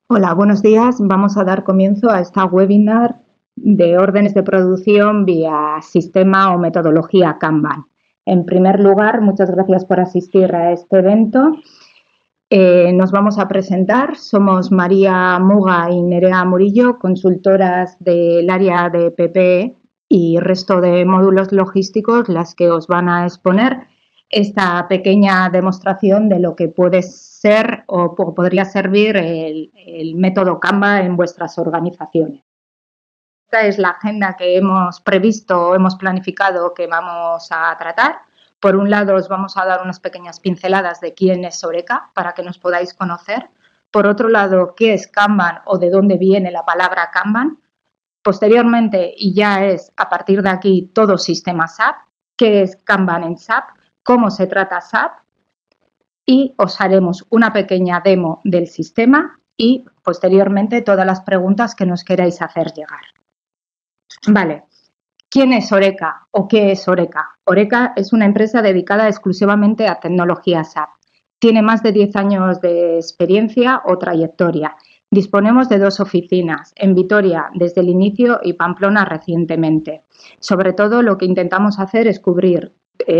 Hola, buenos días. Vamos a dar comienzo a esta webinar de órdenes de producción vía sistema o metodología Kanban. En primer lugar, muchas gracias por asistir a este evento. Nos vamos a presentar. Somos María Muga y Nerea Murillo, consultoras del área de PP y resto de módulos logísticos, las que os van a exponer esta pequeña demostración de lo que puede ser o podría servir el método Kanban en vuestras organizaciones. Esta es la agenda que hemos previsto o hemos planificado que vamos a tratar. Por un lado, os vamos a dar unas pequeñas pinceladas de quién es Soreca para que nos podáis conocer. Por otro lado, qué es Kanban o de dónde viene la palabra Kanban. Posteriormente, y ya es a partir de aquí todo sistema SAP, qué es Kanban en SAP, cómo se trata SAP, y os haremos una pequeña demo del sistema y posteriormente todas las preguntas que nos queráis hacer llegar. Vale, ¿quién es Oreca o qué es Oreca? Oreca es una empresa dedicada exclusivamente a tecnología SAP. Tiene más de 10 años de experiencia o trayectoria. Disponemos de 2 oficinas, en Vitoria desde el inicio y Pamplona recientemente. Sobre todo lo que intentamos hacer es cubrir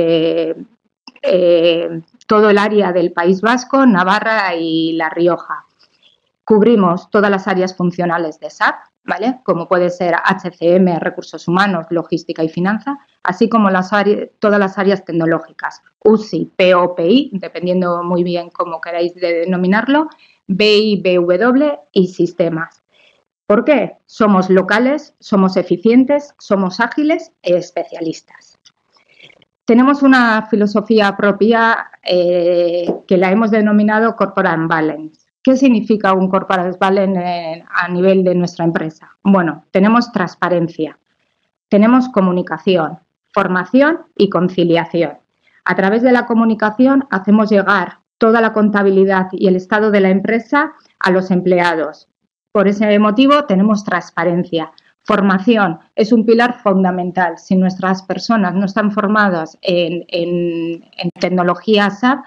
todo el área del País Vasco, Navarra y La Rioja. Cubrimos todas las áreas funcionales de SAP, ¿vale? Como puede ser HCM, recursos humanos, logística y finanza, así como todas las áreas tecnológicas, UCI, POPI, dependiendo muy bien cómo queráis denominarlo, BI, BW y sistemas. ¿Por qué? Somos locales, somos eficientes, somos ágiles e especialistas. Tenemos una filosofía propia que la hemos denominado Corporate Balance. ¿Qué significa un Corporate Balance a nivel de nuestra empresa? Bueno, tenemos transparencia, tenemos comunicación, formación y conciliación. A través de la comunicación hacemos llegar toda la contabilidad y el estado de la empresa a los empleados. Por ese motivo tenemos transparencia. Formación es un pilar fundamental. Si nuestras personas no están formadas en tecnología SAP,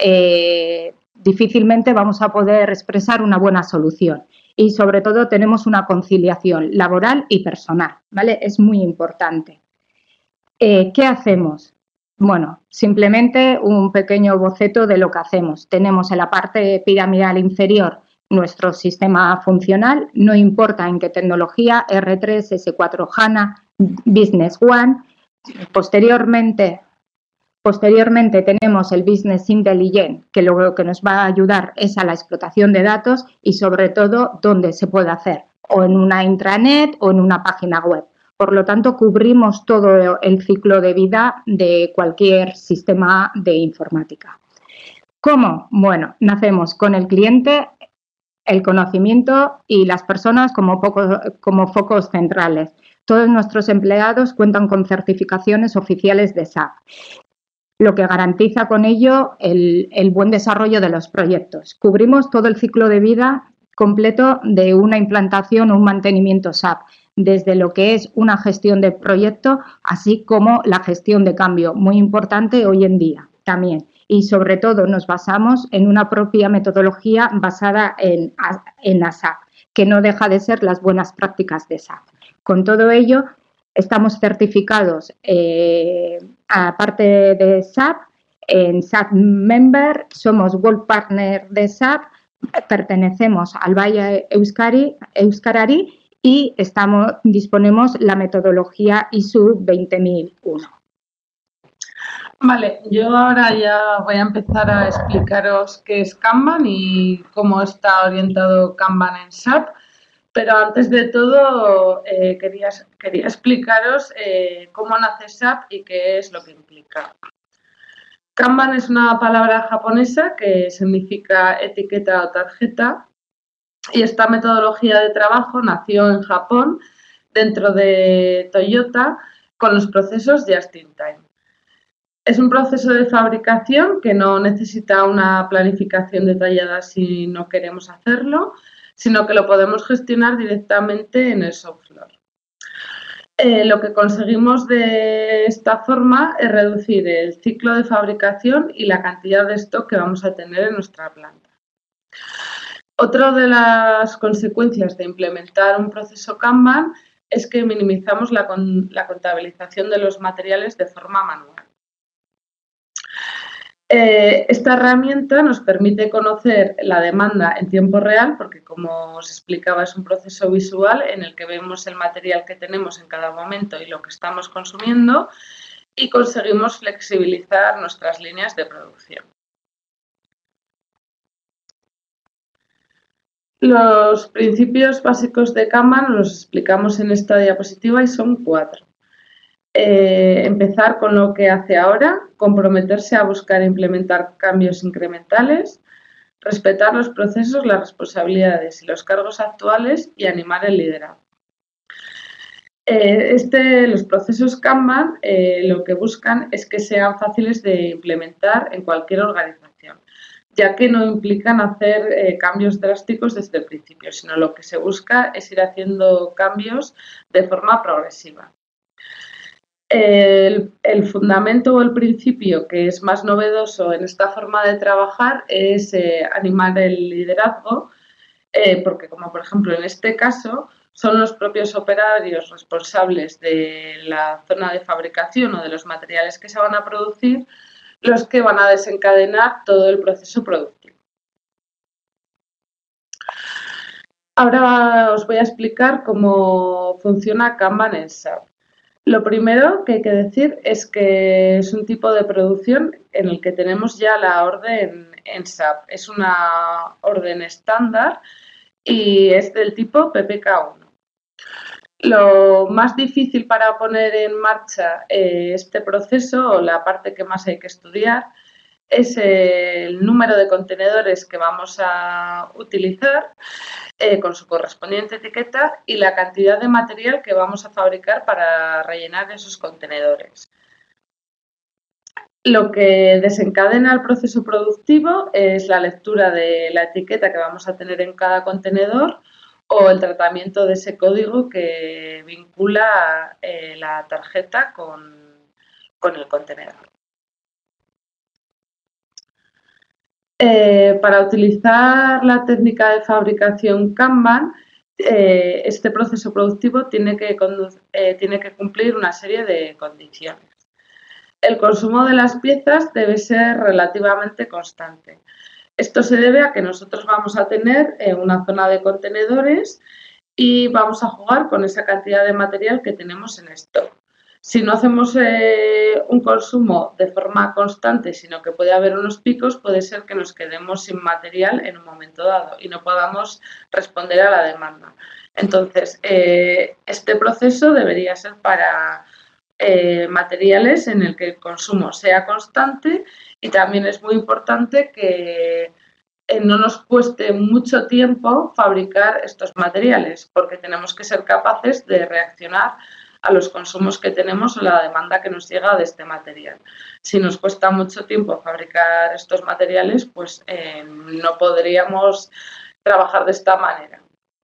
difícilmente vamos a poder expresar una buena solución. Y sobre todo tenemos una conciliación laboral y personal, ¿vale? Es muy importante. ¿Qué hacemos? Bueno, simplemente un pequeño boceto de lo que hacemos. Tenemos en la parte piramidal inferior nuestro sistema funcional, no importa en qué tecnología, R3, S4 HANA, Business One. Posteriormente tenemos el Business Intelligence, que lo que nos va a ayudar es a la explotación de datos y sobre todo dónde se puede hacer, o en una intranet o en una página web. Por lo tanto, cubrimos todo el ciclo de vida de cualquier sistema de informática. ¿Cómo? Bueno, nacemos con el cliente, el conocimiento y las personas como focos centrales. Todos nuestros empleados cuentan con certificaciones oficiales de SAP, lo que garantiza con ello el buen desarrollo de los proyectos. Cubrimos todo el ciclo de vida completo de una implantación o un mantenimiento SAP, desde lo que es una gestión de proyecto, así como la gestión de cambio, muy importante hoy en día también. Y sobre todo nos basamos en una propia metodología basada en la SAP, que no deja de ser las buenas prácticas de SAP. Con todo ello, estamos certificados, aparte de SAP, en SAP Member, somos Gold Partner de SAP, pertenecemos al Valle Euskarari y disponemos la metodología ISO 20001. Vale, yo ahora ya voy a empezar a explicaros qué es Kanban y cómo está orientado Kanban en SAP, pero antes de todo quería explicaros cómo nace SAP y qué es lo que implica. Kanban es una palabra japonesa que significa etiqueta o tarjeta y esta metodología de trabajo nació en Japón dentro de Toyota con los procesos Just in Time. Es un proceso de fabricación que no necesita una planificación detallada si no queremos hacerlo, sino que lo podemos gestionar directamente en el shop floor. Lo que conseguimos de esta forma es reducir el ciclo de fabricación y la cantidad de stock que vamos a tener en nuestra planta. Otra de las consecuencias de implementar un proceso Kanban es que minimizamos la contabilización de los materiales de forma manual. Esta herramienta nos permite conocer la demanda en tiempo real, porque como os explicaba es un proceso visual en el que vemos el material que tenemos en cada momento y lo que estamos consumiendo, y conseguimos flexibilizar nuestras líneas de producción. Los principios básicos de Kanban los explicamos en esta diapositiva y son 4. Empezar con lo que hace ahora, comprometerse a buscar e implementar cambios incrementales, respetar los procesos, las responsabilidades y los cargos actuales y animar el liderazgo. Los procesos Kanban lo que buscan es que sean fáciles de implementar en cualquier organización, ya que no implican hacer cambios drásticos desde el principio, sino lo que se busca es ir haciendo cambios de forma progresiva. El fundamento o el principio que es más novedoso en esta forma de trabajar es animar el liderazgo, porque como por ejemplo en este caso son los propios operarios responsables de la zona de fabricación o de los materiales que se van a producir los que van a desencadenar todo el proceso productivo. Ahora os voy a explicar cómo funciona Kanban en SAP. Lo primero que hay que decir es que es un tipo de producción en el que tenemos ya la orden en SAP. Es una orden estándar y es del tipo PPK1. Lo más difícil para poner en marcha este proceso, o la parte que más hay que estudiar, es el número de contenedores que vamos a utilizar con su correspondiente etiqueta y la cantidad de material que vamos a fabricar para rellenar esos contenedores. Lo que desencadena el proceso productivo es la lectura de la etiqueta que vamos a tener en cada contenedor o el tratamiento de ese código que vincula la tarjeta con el contenedor. Para utilizar la técnica de fabricación Kanban, este proceso productivo tiene que cumplir una serie de condiciones. El consumo de las piezas debe ser relativamente constante. Esto se debe a que nosotros vamos a tener una zona de contenedores y vamos a jugar con esa cantidad de material que tenemos en stock. Si no hacemos un consumo de forma constante, sino que puede haber unos picos, puede ser que nos quedemos sin material en un momento dado y no podamos responder a la demanda. Entonces, este proceso debería ser para materiales en el que el consumo sea constante y también es muy importante que no nos cueste mucho tiempo fabricar estos materiales, porque tenemos que ser capaces de reaccionar a los consumos que tenemos o la demanda que nos llega de este material. Si nos cuesta mucho tiempo fabricar estos materiales, pues no podríamos trabajar de esta manera.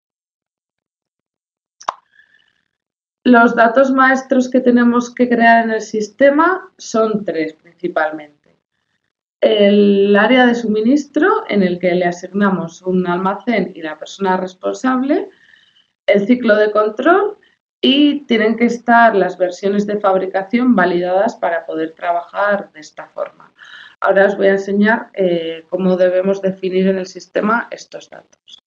Los datos maestros que tenemos que crear en el sistema son 3 principalmente. El área de suministro, en el que le asignamos un almacén y la persona responsable, el ciclo de control y tienen que estar las versiones de fabricación validadas para poder trabajar de esta forma. Ahora os voy a enseñar cómo debemos definir en el sistema estos datos.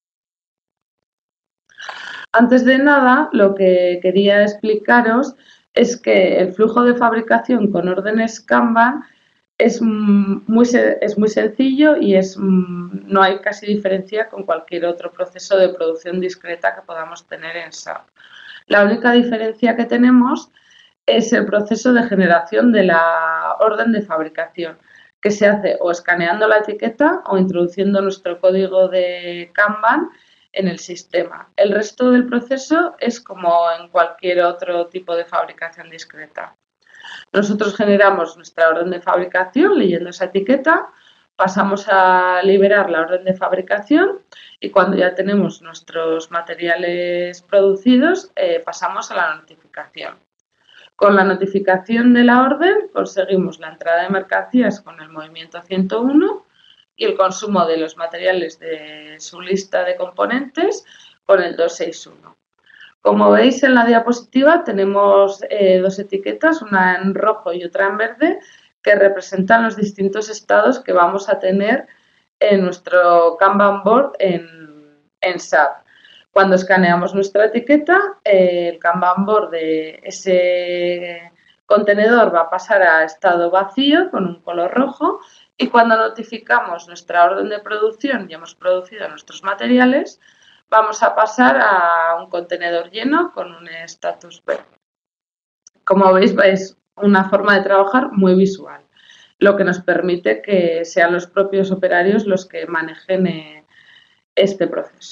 Antes de nada, lo que quería explicaros es que el flujo de fabricación con órdenes Kanban es muy sencillo y no hay casi diferencia con cualquier otro proceso de producción discreta que podamos tener en SAP. La única diferencia que tenemos es el proceso de generación de la orden de fabricación, que se hace o escaneando la etiqueta o introduciendo nuestro código de Kanban en el sistema. El resto del proceso es como en cualquier otro tipo de fabricación discreta. Nosotros generamos nuestra orden de fabricación leyendo esa etiqueta, pasamos a liberar la orden de fabricación y cuando ya tenemos nuestros materiales producidos pasamos a la notificación. Con la notificación de la orden conseguimos la entrada de mercancías con el movimiento 101 y el consumo de los materiales de su lista de componentes con el 261. Como veis en la diapositiva tenemos dos etiquetas, una en rojo y otra en verde, que representan los distintos estados que vamos a tener en nuestro Kanban board en SAP. Cuando escaneamos nuestra etiqueta, el Kanban board de ese contenedor va a pasar a estado vacío con un color rojo, y cuando notificamos nuestra orden de producción y hemos producido nuestros materiales, vamos a pasar a un contenedor lleno con un estatus verde. Como veis, es una forma de trabajar muy visual, lo que nos permite que sean los propios operarios los que manejen este proceso.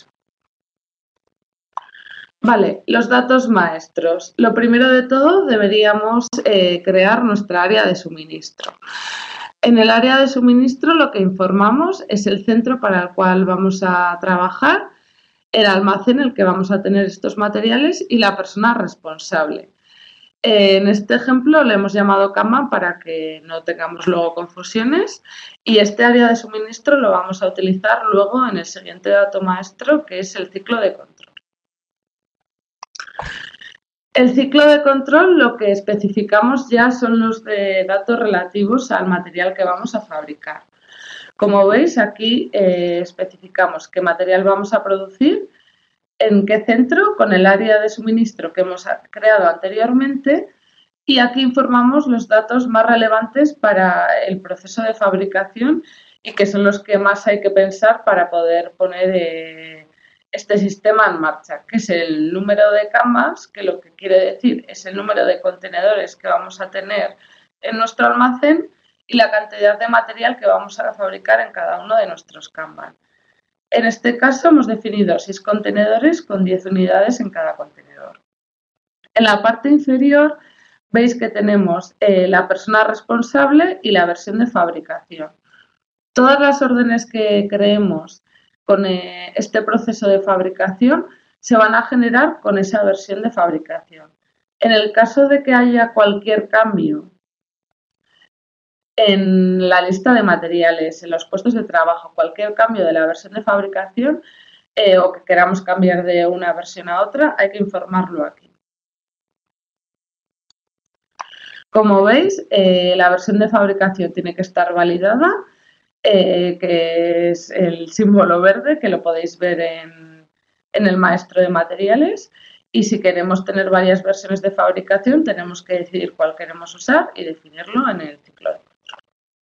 Vale, los datos maestros. Lo primero de todo, deberíamos crear nuestra área de suministro. En el área de suministro lo que informamos es el centro para el cual vamos a trabajar, el almacén en el que vamos a tener estos materiales y la persona responsable. En este ejemplo le hemos llamado Kanban para que no tengamos luego confusiones, y este área de suministro lo vamos a utilizar luego en el siguiente dato maestro, que es el ciclo de control. El ciclo de control lo que especificamos ya son los datos relativos al material que vamos a fabricar. Como veis, aquí especificamos qué material vamos a producir, en qué centro, con el área de suministro que hemos creado anteriormente, y aquí informamos los datos más relevantes para el proceso de fabricación y que son los que más hay que pensar para poder poner este sistema en marcha, que es el número de canvas, que lo que quiere decir es el número de contenedores que vamos a tener en nuestro almacén, y la cantidad de material que vamos a fabricar en cada uno de nuestros Kanban. En este caso hemos definido 6 contenedores con 10 unidades en cada contenedor. En la parte inferior veis que tenemos la persona responsable y la versión de fabricación. Todas las órdenes que creemos con este proceso de fabricación se van a generar con esa versión de fabricación. En el caso de que haya cualquier cambio en la lista de materiales, en los puestos de trabajo, cualquier cambio de la versión de fabricación o que queramos cambiar de una versión a otra, hay que informarlo aquí. Como veis, la versión de fabricación tiene que estar validada, que es el símbolo verde, que lo podéis ver en el maestro de materiales. Y si queremos tener varias versiones de fabricación, tenemos que decidir cuál queremos usar y definirlo en el ciclo de control.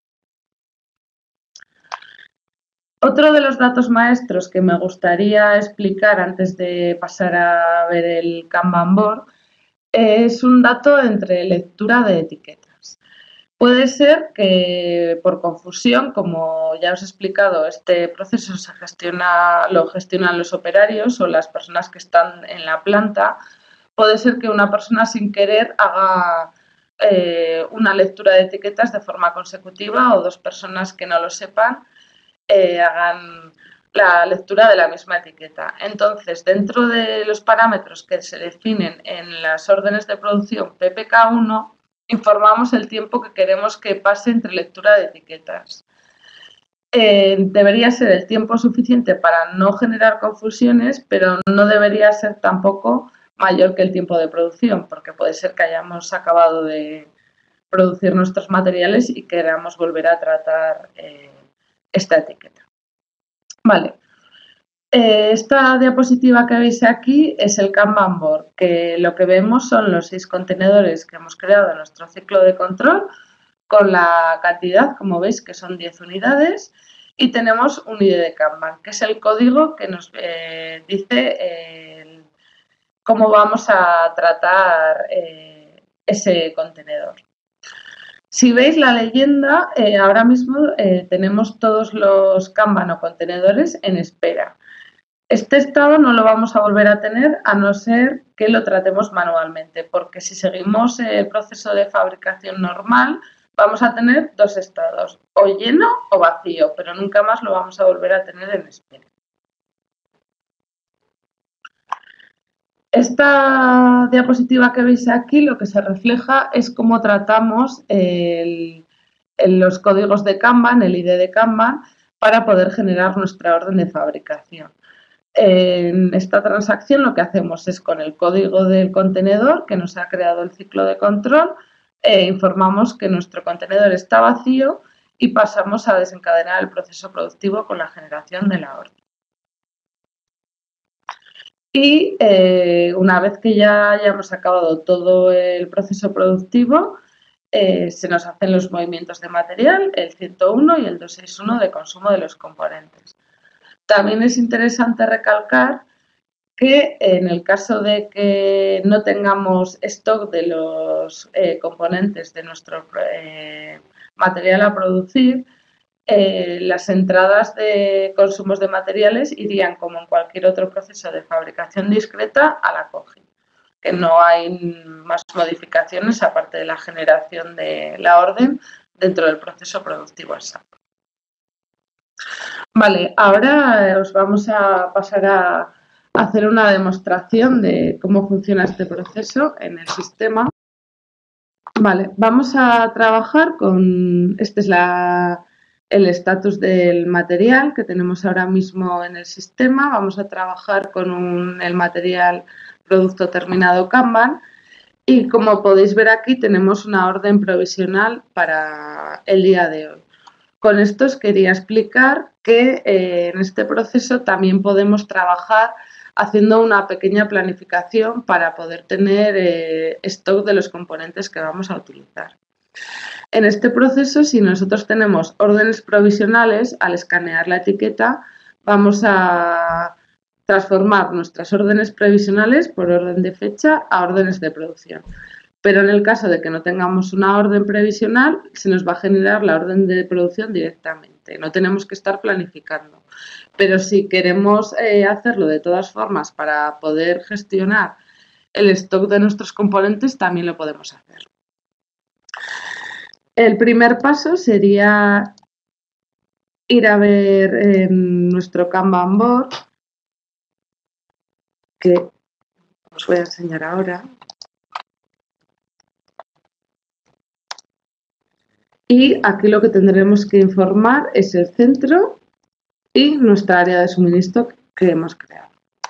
Otro de los datos maestros que me gustaría explicar antes de pasar a ver el Kanban board es un dato entre lectura de etiquetas. Puede ser que por confusión, como ya os he explicado, este proceso lo gestionan los operarios o las personas que están en la planta. Puede ser que una persona sin querer haga una lectura de etiquetas de forma consecutiva, o dos personas que no lo sepan hagan la lectura de la misma etiqueta. Entonces, dentro de los parámetros que se definen en las órdenes de producción PPK1, informamos el tiempo que queremos que pase entre lectura de etiquetas. Debería ser el tiempo suficiente para no generar confusiones, pero no debería ser tampoco mayor que el tiempo de producción, porque puede ser que hayamos acabado de producir nuestros materiales y queramos volver a tratar esta etiqueta. Vale. Esta diapositiva que veis aquí es el Kanban board, que lo que vemos son los 6 contenedores que hemos creado en nuestro ciclo de control, con la cantidad, como veis, que son 10 unidades, y tenemos un ID de Kanban, que es el código que nos dice cómo vamos a tratar ese contenedor. Si veis la leyenda, ahora mismo tenemos todos los Kanban o contenedores en espera. Este estado no lo vamos a volver a tener a no ser que lo tratemos manualmente, porque si seguimos el proceso de fabricación normal, vamos a tener 2 estados, o lleno o vacío, pero nunca más lo vamos a volver a tener en espera. Esta diapositiva que veis aquí lo que se refleja es cómo tratamos los códigos de Kanban, el ID de Kanban, para poder generar nuestra orden de fabricación. En esta transacción lo que hacemos es, con el código del contenedor que nos ha creado el ciclo de control, informamos que nuestro contenedor está vacío y pasamos a desencadenar el proceso productivo con la generación de la orden. Y una vez que ya hayamos acabado todo el proceso productivo, se nos hacen los movimientos de material, el 101 y el 261 de consumo de los componentes. También es interesante recalcar que en el caso de que no tengamos stock de los componentes de nuestro material a producir, las entradas de consumos de materiales irían, como en cualquier otro proceso de fabricación discreta, a la COGI, que no hay más modificaciones aparte de la generación de la orden dentro del proceso productivo SAP. Vale, ahora os vamos a pasar a hacer una demostración de cómo funciona este proceso en el sistema. Vale, vamos a trabajar con, este es el estatus del material que tenemos ahora mismo en el sistema. Vamos a trabajar con el material producto terminado Kanban y, como podéis ver aquí, tenemos una orden provisional para el día de hoy. Con esto os quería explicar que en este proceso también podemos trabajar haciendo una pequeña planificación para poder tener stock de los componentes que vamos a utilizar. En este proceso, si nosotros tenemos órdenes provisionales, al escanear la etiqueta vamos a transformar nuestras órdenes provisionales por orden de fecha a órdenes de producción. Pero en el caso de que no tengamos una orden previsional, se nos va a generar la orden de producción directamente. No tenemos que estar planificando. Pero si queremos hacerlo de todas formas para poder gestionar el stock de nuestros componentes, también lo podemos hacer. El primer paso sería ir a ver en nuestro Kanban board, que os voy a enseñar ahora. Y aquí lo que tendremos que informar es el centro y nuestra área de suministro que hemos creado.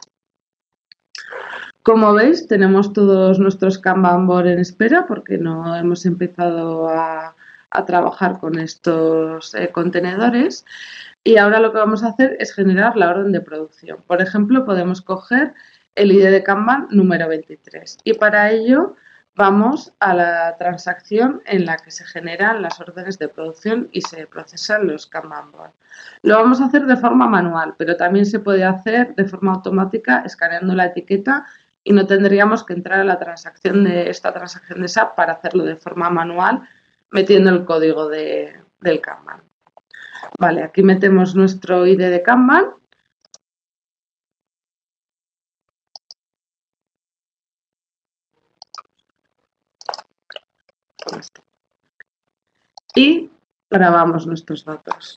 Como veis, tenemos todos nuestros Kanban board en espera porque no hemos empezado a trabajar con estos contenedores. Y ahora lo que vamos a hacer es generar la orden de producción. Por ejemplo, podemos coger el ID de Kanban número 23 y para ello vamos a la transacción en la que se generan las órdenes de producción y se procesan los Kanban board. Lo vamos a hacer de forma manual, pero también se puede hacer de forma automática escaneando la etiqueta y no tendríamos que entrar a la transacción de SAP para hacerlo de forma manual metiendo el código del Kanban. Vale, aquí metemos nuestro ID de Kanban. Y grabamos nuestros datos.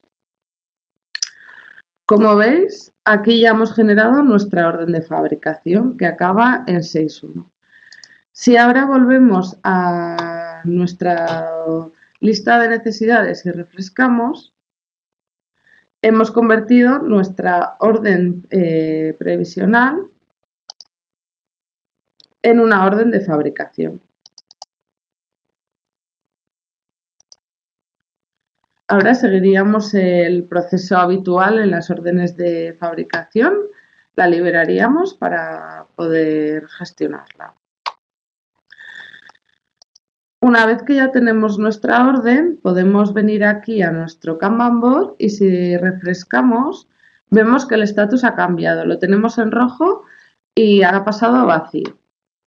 Como veis, aquí ya hemos generado nuestra orden de fabricación que acaba en 6.1. Si ahora volvemos a nuestra lista de necesidades y refrescamos, hemos convertido nuestra orden previsional en una orden de fabricación. Ahora seguiríamos el proceso habitual en las órdenes de fabricación, la liberaríamos para poder gestionarla. Una vez que ya tenemos nuestra orden, podemos venir aquí a nuestro Kanban board y si refrescamos, vemos que el estatus ha cambiado. Lo tenemos en rojo y ha pasado a vacío.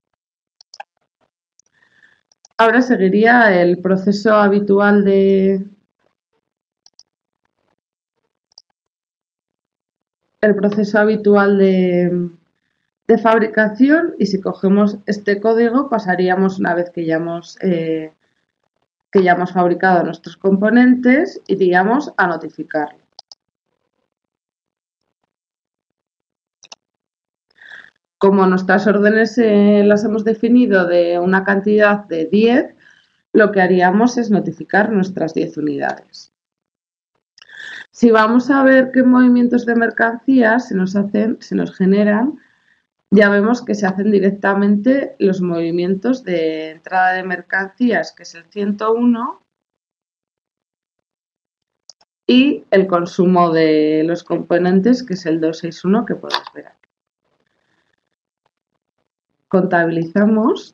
Ahora seguiría el proceso habitual de fabricación y si cogemos este código pasaríamos, una vez que ya hemos fabricado nuestros componentes, iríamos a notificarlo. Como nuestras órdenes las hemos definido de una cantidad de 10, lo que haríamos es notificar nuestras 10 unidades. Si vamos a ver qué movimientos de mercancías se nos generan, ya vemos que se hacen directamente los movimientos de entrada de mercancías, que es el 101, y el consumo de los componentes, que es el 261, que puedes ver aquí. Contabilizamos.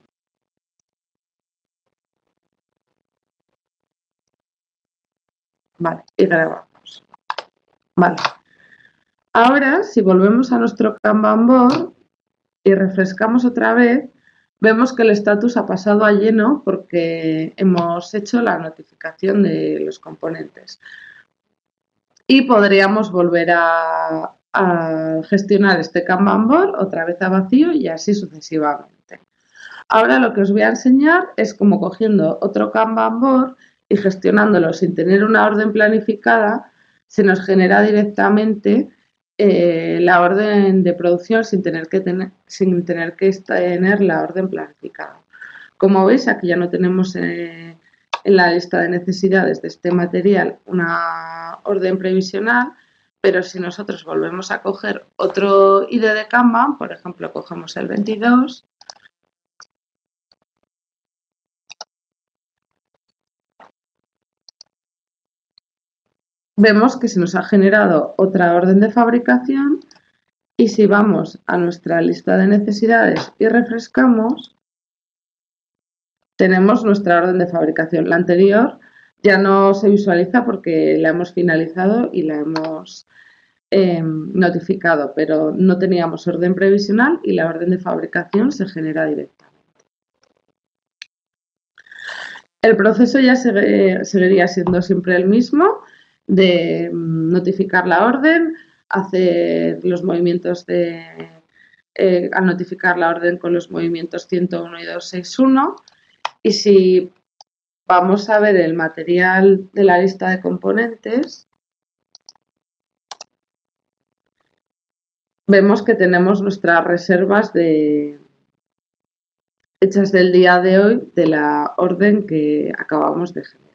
Vale, y grabamos. Vale. Ahora, si volvemos a nuestro Kanban board y refrescamos otra vez, vemos que el status ha pasado a lleno porque hemos hecho la notificación de los componentes. Y podríamos volver a gestionar este Kanban board otra vez a vacío y así sucesivamente. Ahora lo que os voy a enseñar es cómo cogiendo otro Kanban board y gestionándolo sin tener una orden planificada, se nos genera directamente la orden de producción sin tener que tener la orden planificada. Como veis, aquí ya no tenemos en la lista de necesidades de este material una orden previsional, pero si nosotros volvemos a coger otro ID de Kanban, por ejemplo, cogemos el 22, vemos que se nos ha generado otra orden de fabricación y si vamos a nuestra lista de necesidades y refrescamos, tenemos nuestra orden de fabricación. La anterior ya no se visualiza porque la hemos finalizado y la hemos notificado, pero no teníamos orden previsional y la orden de fabricación se genera directamente. El proceso ya seguiría siendo siempre el mismo, de notificar la orden, hacer los movimientos al notificar la orden con los movimientos 101 y 261. Y si vamos a ver el material de la lista de componentes, vemos que tenemos nuestras reservas hechas del día de hoy de la orden que acabamos de generar.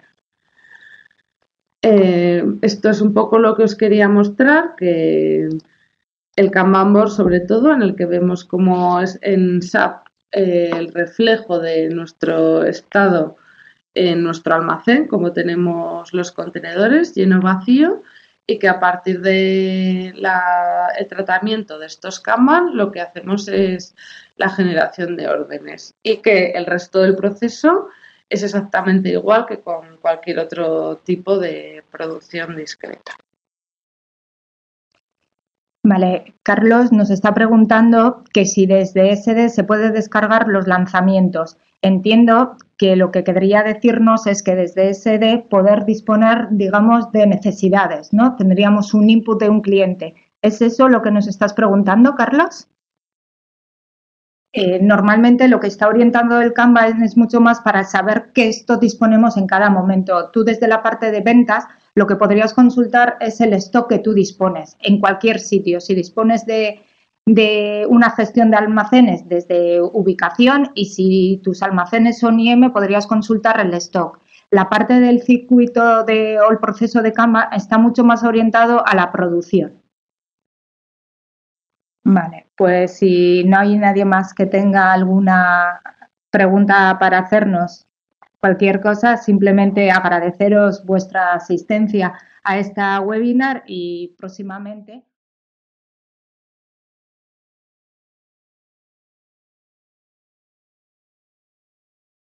Esto es un poco lo que os quería mostrar, que el Kanban board, sobre todo, en el que vemos cómo es en SAP el reflejo de nuestro estado en nuestro almacén, como tenemos los contenedores lleno vacío, y que a partir del tratamiento de estos Kanban lo que hacemos es la generación de órdenes y que el resto del proceso es exactamente igual que con cualquier otro tipo de producción discreta. Vale, Carlos nos está preguntando que si desde SD se puede descargar los lanzamientos. Entiendo que lo que querría decirnos es que desde SD poder disponer, digamos, de necesidades, ¿no? Tendríamos un input de un cliente. ¿Es eso lo que nos estás preguntando, Carlos? Normalmente lo que está orientando el Kanban es mucho más para saber qué esto disponemos en cada momento. Tú desde la parte de ventas lo que podrías consultar es el stock que tú dispones en cualquier sitio. Si dispones de una gestión de almacenes desde ubicación y si tus almacenes son IM podrías consultar el stock. La parte del circuito o el proceso de Kanban está mucho más orientado a la producción. Vale, pues si no hay nadie más que tenga alguna pregunta para hacernos, cualquier cosa, simplemente agradeceros vuestra asistencia a esta webinar y próximamente